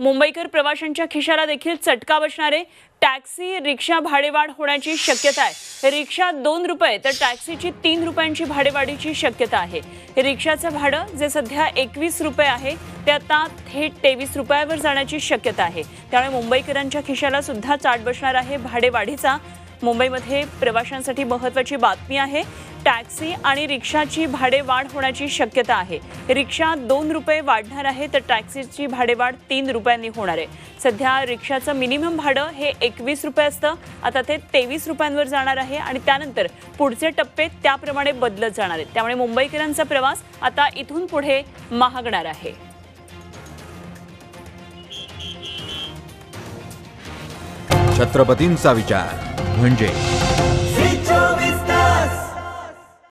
मुंबईकर प्रवाशांच्या खिशाला देखील चटका बसणारे टॅक्सी रिक्षा भाडेवाढ होण्याची शक्यता आहे। रिक्षा 2 रुपये तर टॅक्सीची 3 रुपयांची भाडेवाढीची शक्यता आहे। रिक्षाचं भाडं जे सध्या 21 रुपये आहे ते आता थेट 23 रुपयावर जाण्याची शक्यता आहे। त्यामुळे मुंबईकरांच्या खिशाला सुद्धा चाट बसणार आहे भाडेवाढीचा। मुंबईमध्ये प्रवाशांसाठी महत्त्वाची बातमी आहे। टॅक्सी आणि रिक्षाची भाडेवाढ होण्याची शक्यता आहे। रिक्षा 2 रुपये वाढणार आहे तर टॅक्सीची भाडेवाढ 3 रुपयांनी होणार आहे। सध्या रिक्षाचं मिनिमम भाडं हे 21 रुपये असतं, आता ते 23 रुपयांवर जाणार आहे आणि त्यानंतर पुढचे टप्पे त्याप्रमाणे बदलत जाणार आहेत। त्यामुळे मुंबईकरांचा प्रवास आता इथून पुढे महागणार आहे। छत्रपतींचा विचार म्हणजे